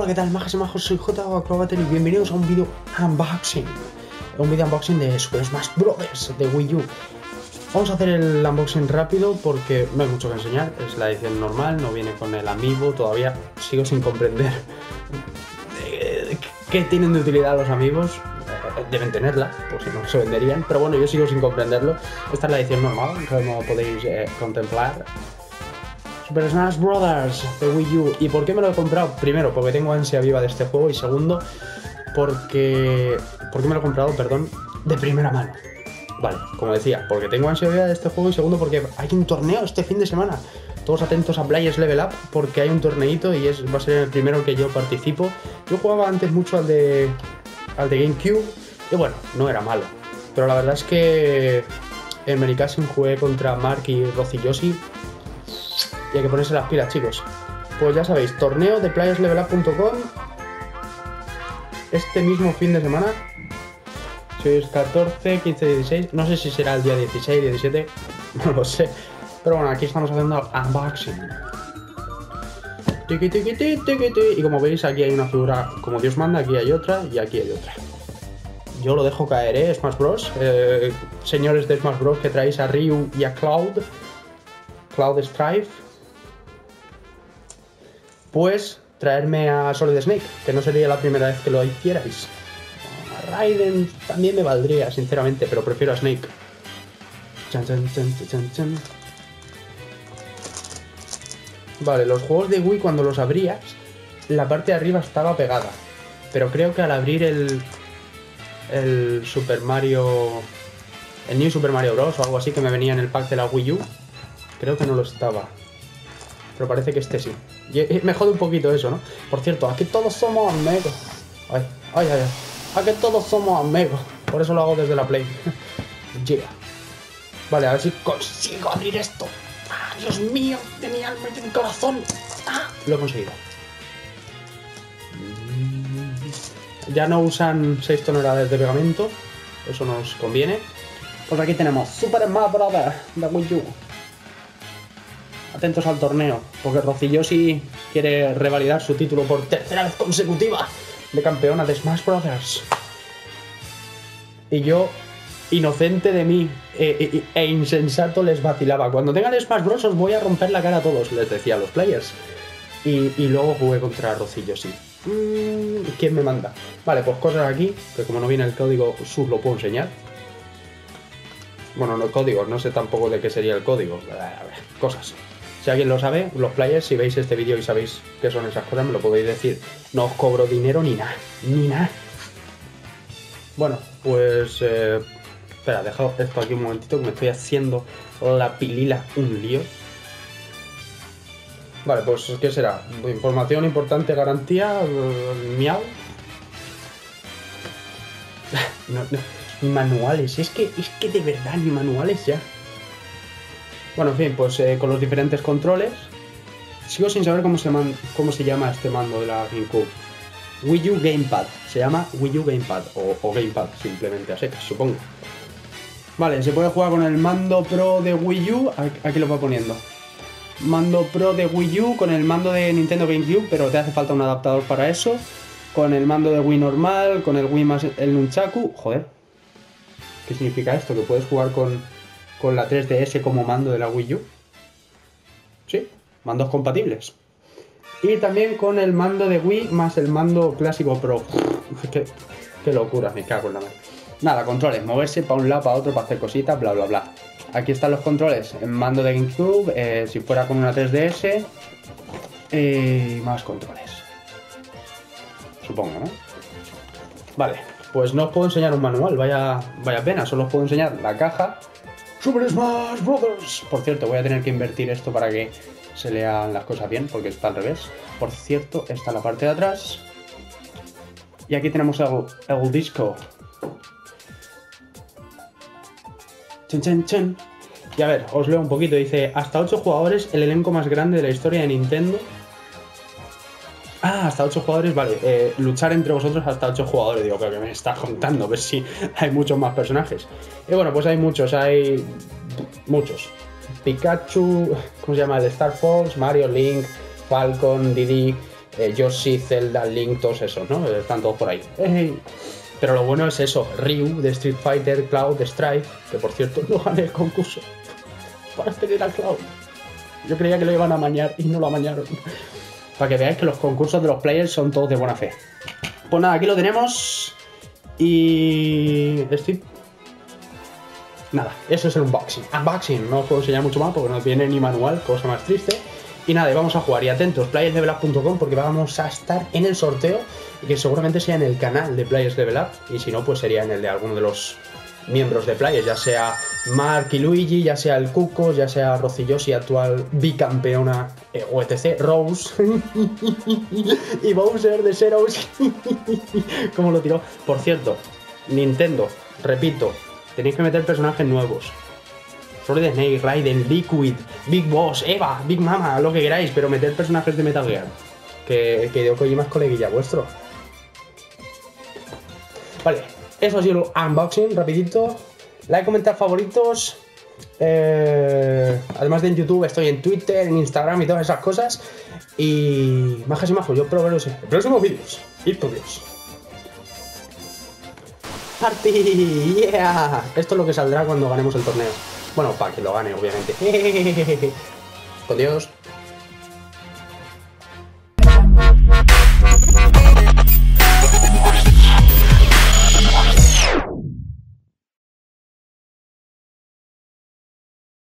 ¿qué tal, majas y majos? Soy J Acrobater y bienvenidos a un vídeo unboxing. Un vídeo unboxing de Super Smash Bros. De Wii U. Vamos a hacer el unboxing rápido porque no hay mucho que enseñar. Es la edición normal, no viene con el amiibo. Todavía sigo sin comprender qué tienen de utilidad los amiibos. Deben tenerla, por si no se venderían. Pero bueno, yo sigo sin comprenderlo. Esta es la edición normal, como podéis contemplar. Super Smash Bros. De Wii U. ¿Y por qué me lo he comprado? Primero, porque tengo ansia viva de este juego. Y segundo, porque me lo he comprado, perdón, de primera mano. Vale, como decía, porque tengo ansia viva de este juego. Y segundo, porque hay un torneo este fin de semana. Todos atentos a Players Level Up, porque hay un torneito y va a ser el primero en el que yo participo. Yo jugaba antes mucho al de GameCube. Y bueno, no era malo. Pero la verdad es que en Mericassin jugué contra Mark y Yoshi. Y hay que ponerse las pilas, chicos. Pues ya sabéis, torneo de playerslevelup.com este mismo fin de semana. Si es 14, 15, 16. No sé si será el día 16, 17. No lo sé. Pero bueno, aquí estamos haciendo unboxing. Y como veis, aquí hay una figura como Dios manda. Aquí hay otra y aquí hay otra. Yo lo dejo caer, Smash Bros. Señores de Smash Bros. Que traéis a Ryu y a Cloud Strife. Pues traerme a Solid Snake, que no sería la primera vez que lo hicierais. A Raiden también me valdría, sinceramente, pero prefiero a Snake. Chan, chan, chan, chan, chan. Vale, los juegos de Wii cuando los abrías, la parte de arriba estaba pegada. Pero creo que al abrir el Super Mario... el New Super Mario Bros. O algo así que me venía en el pack de la Wii U, creo que no lo estaba. Pero parece que este sí. Y me jode un poquito eso, ¿no? Por cierto, aquí todos somos amigos. Ay, ay, ay, ay. Aquí todos somos amigos. Por eso lo hago desde la Play. Yeah. Vale, a ver si consigo abrir esto. ¡Ah, Dios mío! De mi alma y de mi corazón. ¡Ah! Lo he conseguido. Ya no usan 6 toneladas de pegamento. Eso nos conviene. Pues aquí tenemos Super Smash Bros. De Wii U. Atentos al torneo, porque Yoshi quiere revalidar su título por tercera vez consecutiva de campeona de Smash Bros. Y yo, inocente de mí e insensato, les vacilaba. Cuando tengan Smash Bros. Os voy a romper la cara a todos, les decía a los players. Y luego jugué contra Yoshi. ¿Quién me manda? Vale, pues cosas aquí, que como no viene el código, os lo puedo enseñar. Bueno, no códigos, no sé tampoco de qué sería el código. Cosas. Si alguien lo sabe, los players, si veis este vídeo y sabéis qué son esas cosas, me lo podéis decir. No os cobro dinero ni nada, ni nada. Bueno, pues... espera, dejo esto aquí un momentito que me estoy haciendo la pilila un lío. Vale, pues ¿qué será? Información importante, garantía, miau. No, ni manuales, es que de verdad, ni manuales ya. Bueno, en fin, pues con los diferentes controles. Sigo sin saber cómo se llama este mando de la GameCube. Wii U Gamepad. Se llama Wii U Gamepad. O Gamepad, simplemente, así, supongo. Vale, se puede jugar con el mando Pro de Wii U. Aquí lo voy poniendo. Mando Pro de Wii U con el mando de Nintendo GameCube, pero te hace falta un adaptador para eso. Con el mando de Wii normal, con el Wii más el Nunchaku. Joder. ¿Qué significa esto? ¿Que puedes jugar con la 3DS como mando de la Wii U? Sí, mandos compatibles. Y también con el mando de Wii más el mando clásico Pro. Qué locura, me cago en la madre. Nada, controles, moverse para un lado, para otro, para hacer cositas, bla, bla, bla. Aquí están los controles, en mando de GameCube, si fuera con una 3DS, más controles. Supongo, ¿no? Vale, pues no os puedo enseñar un manual, vaya pena, solo os puedo enseñar la caja. Super Smash Bros. Por cierto, voy a tener que invertir esto para que se lean las cosas bien, porque está al revés. Por cierto, está en la parte de atrás. Y aquí tenemos el disco. Chen, chen, chen. Y a ver, os leo un poquito. Dice, hasta 8 jugadores, el elenco más grande de la historia de Nintendo. Ah, hasta 8 jugadores, vale. Luchar entre vosotros hasta 8 jugadores. Digo, pero que me estás contando, a ver si hay muchos más personajes. Y bueno, pues hay muchos. Pikachu, ¿cómo se llama? El de Star Fox, Mario, Link, Falcon, Diddy, Yoshi, Zelda, Link, todos esos, ¿no? Están todos por ahí. Pero lo bueno es eso, Ryu de Street Fighter, Cloud de Strife, que por cierto no gané el concurso para tener a Cloud. Yo creía que lo iban a amañar y no lo amañaron. Para que veáis que los concursos de los players son todos de buena fe. Pues nada, aquí lo tenemos. Y... Nada, eso es el unboxing. Unboxing, no os puedo enseñar mucho más porque no viene ni manual, cosa más triste. Y nada, y vamos a jugar. Y atentos, playerslevelup.com, porque vamos a estar en el sorteo, que seguramente sea en el canal de Players Level Up, y si no, pues sería en el de alguno de los miembros de Players, ya sea Mark y Luigi, ya sea el Cuco, ya sea Rocillosi, actual bicampeona, o etc, Rose, y Bowser de Zeros, como lo tiró. Por cierto, Nintendo, repito, tenéis que meter personajes nuevos. Solid Snake, Raiden, Liquid, Big Boss, Eva, Big Mama, lo que queráis, pero meter personajes de Metal Gear. Que Hideo Kojima es coleguilla vuestro. Vale, eso ha sido el unboxing, rapidito. Like, comentar, favoritos. Además de en YouTube, estoy en Twitter, en Instagram y todas esas cosas. Y majas y majos, yo espero veros en los próximos vídeos. Y por Dios. ¡Party! ¡Yeah! Esto es lo que saldrá cuando ganemos el torneo. Bueno, para que lo gane, obviamente. Con Dios.